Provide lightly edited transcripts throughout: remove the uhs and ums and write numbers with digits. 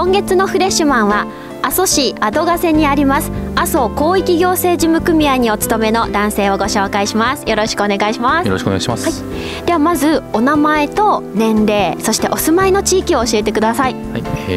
今月のフレッシュマンは阿蘇市後ヶ瀬にあります阿蘇広域行政事務組合にお勤めの男性をご紹介します。よろしくお願いします。 よろしくお願いします。 はい、ではまずお名前と年齢、そしてお住まいの地域を教えてください。 はい、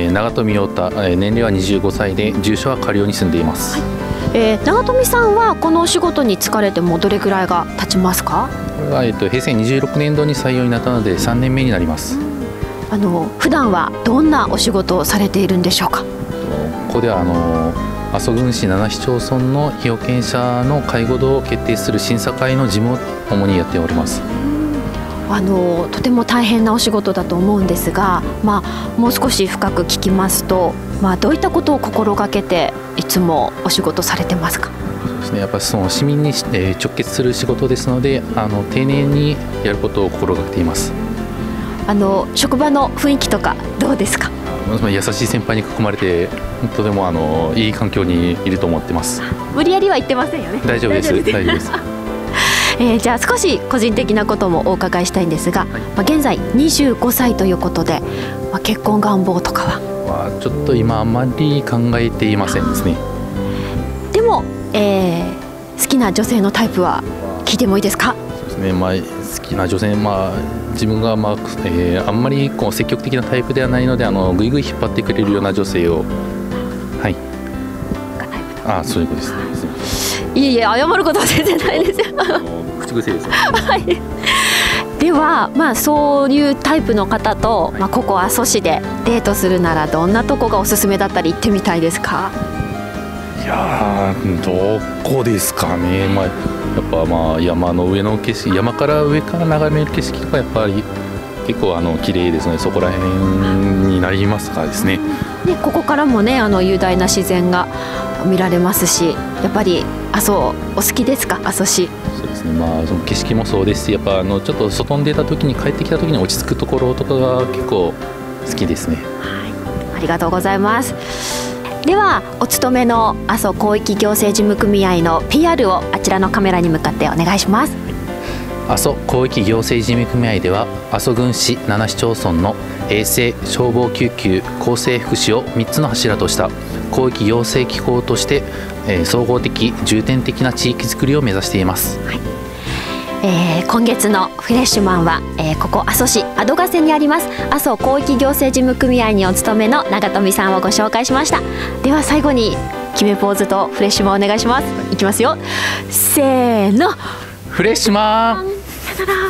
長富陽太、年齢は25歳で住所は下陵に住んでいます。 はい、長富さんはこのお仕事に就かれてもどれくらいが経ちますか？ これは、平成26年度に採用になったので3年目になります。 普段はどんなお仕事をされているんでしょうか？ ここでは阿蘇郡市7市町村の被保険者の介護度を決定する審査会の事務を主にやっております。 とても大変なお仕事だと思うんですが、もう少し深く聞きますと、どういったことを心がけていつもお仕事されてますか？ そうですね、やっぱりその市民に直結する仕事ですので、丁寧にやることを心がけています。 職場の雰囲気とかどうですか？ 優しい先輩に囲まれてとてもいい環境にいると思ってます。 無理やりは言ってませんよね？ 大丈夫です。大丈夫です。 じゃあ少し個人的なこともお伺いしたいんですが、現在25歳ということで、結婚願望とかは？ ちょっと今あんまり考えていませんですね。 でも、好きな女性のタイプは聞いてもいいですか？ そうですね、好きな女性、自分が、あんまり積極的なタイプではないので、ぐいぐい引っ張ってくれるような女性を、はい、そういうことですね。 いえいえ、謝ることは全然ないですよ。 口癖ですね。 はい。では、そういうタイプの方と、ここ阿蘇市でデートするならどんなとこがおすすめだったり行ってみたいですか？ いやー、どこですかね。やっぱ山の上の景色、山から上から眺める景色とかやっぱり結構綺麗ですね。そこら辺になりますかですね。 ここからもね雄大な自然が見られますし、やっぱり阿蘇お好きですか？阿蘇市。 そうですね。その景色もそうですし、やっぱちょっと外に出た時に帰ってきた時に落ち着くところとかが結構好きですね。 はい、ありがとうございます。ではお勤めの阿蘇広域行政事務組合の PR をあちらのカメラに向かってお願いします。 阿蘇広域行政事務組合では阿蘇郡市7市町村の衛生、消防、救急、厚生福祉を3つの柱とした広域行政機構として、総合的重点的な地域づくりを目指しています。はい、 今月のフレッシュマンは、ここ阿蘇市後ヶ瀬にあります阿蘇広域行政事務組合にお勤めの長富さんをご紹介しました。では最後に決めポーズとフレッシュマンお願いします。いきますよ、せーの、 フレッシュマン。 さよなら。